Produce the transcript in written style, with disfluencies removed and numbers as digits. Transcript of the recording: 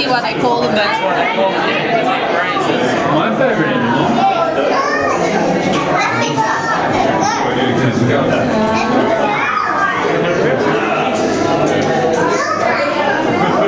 what they call them. That's what they call them. Yeah, My favourite animal.